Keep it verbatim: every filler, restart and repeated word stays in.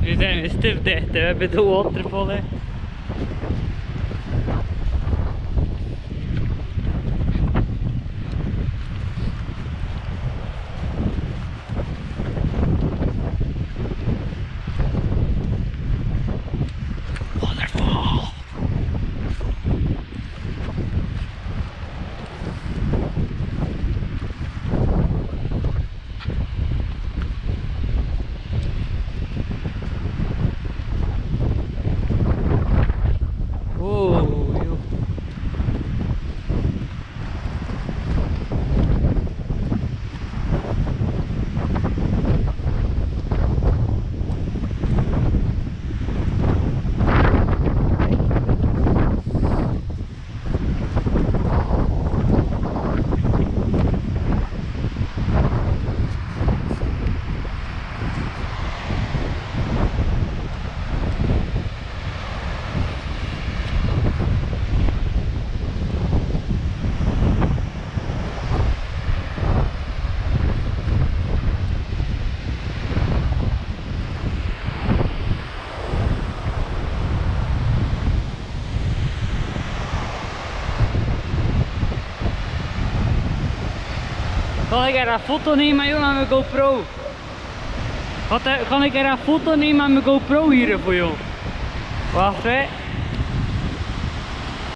We zijn weer stief dicht, hè. We hebben de watervallen. Waterval! Wow, joh. Kan ik er een foto nemen joh, met mijn GoPro? Wat, kan ik er een foto nemen met mijn GoPro hier voor jou? Wacht hè.